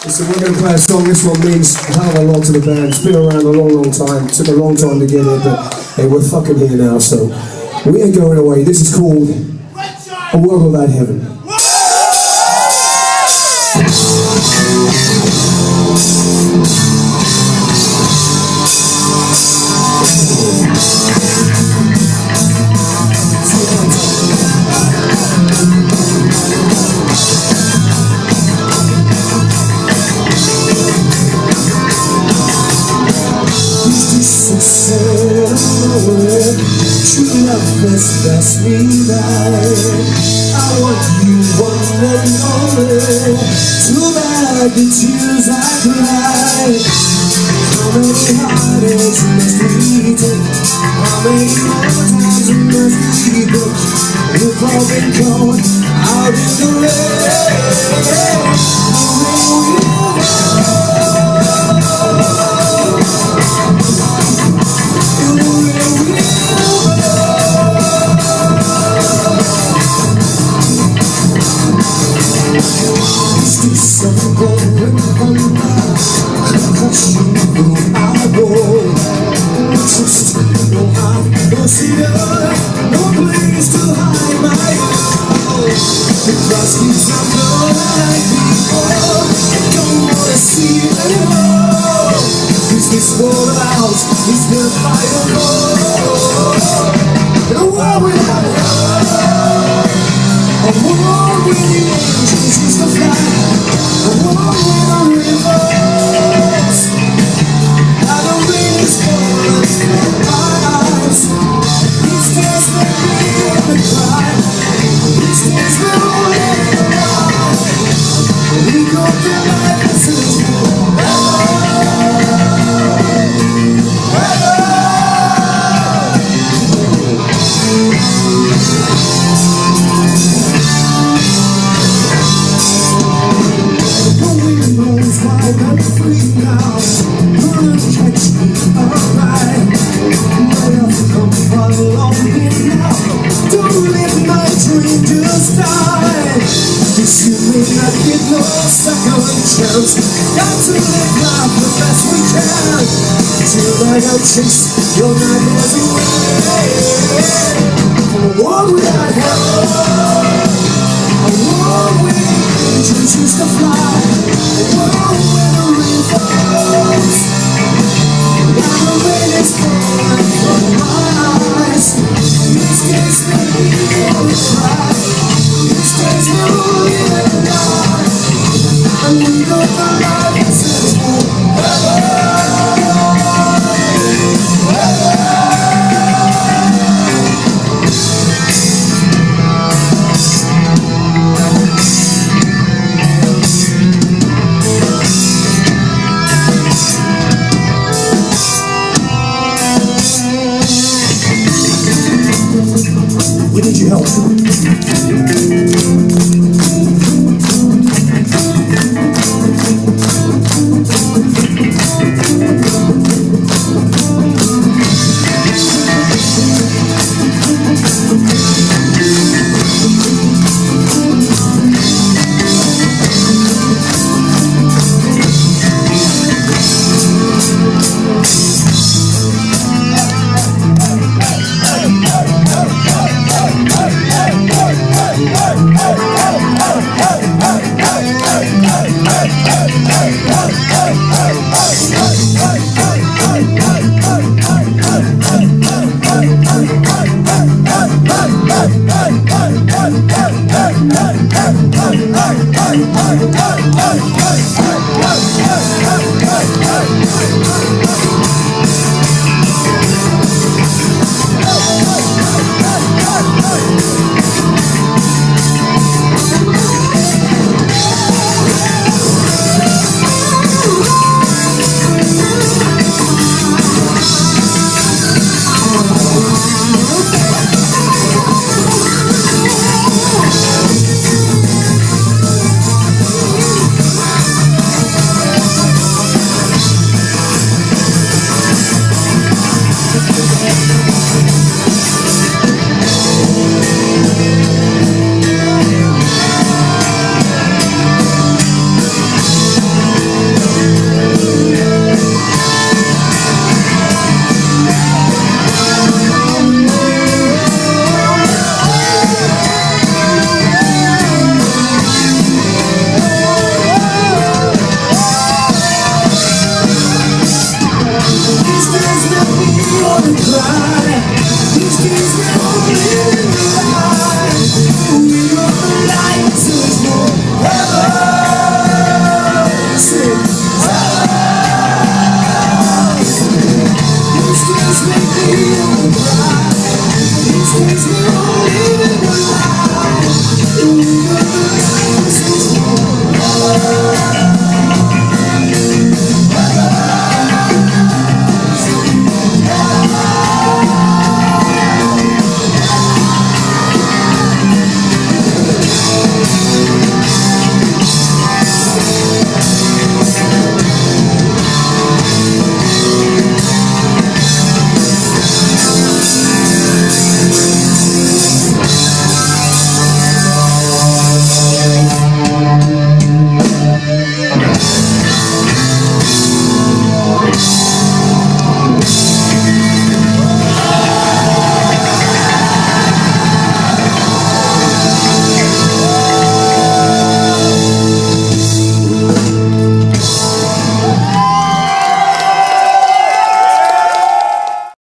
So we're going to play a song. This one means a hell of a lot to the band. It's been around a long, long time. It took a long time to get here, but hey, we're fucking here now, so we ain't going away. This is called A World Without Heaven. True love must pass me by. I want you one and only. Too bad the tears I cry. How many heartaches must we take? How many more times must we go? We've all been caught out in the rain. No place to hide my own. The cross keeps on going like before. I don't wanna see it anymore. Is this world out? Is there fire more? In a world without love, a world where the angels used to fly, a world where the rivers and the rain is falling from my eyes. These days may be in the cry, these days we're all in the line. We go through life as it's I'm free now, gonna catch me alright. My love come along me now. Don't let my dream just die. Guess you may not get no second chance. Got to live life the best we can. Till I don't chase your nightmares away. A world without heaven, a world where angels used to fly, a world where the rivers and the rain is falling from my eyes. These days may be on the cry, these days we're all in the night, and we go the light.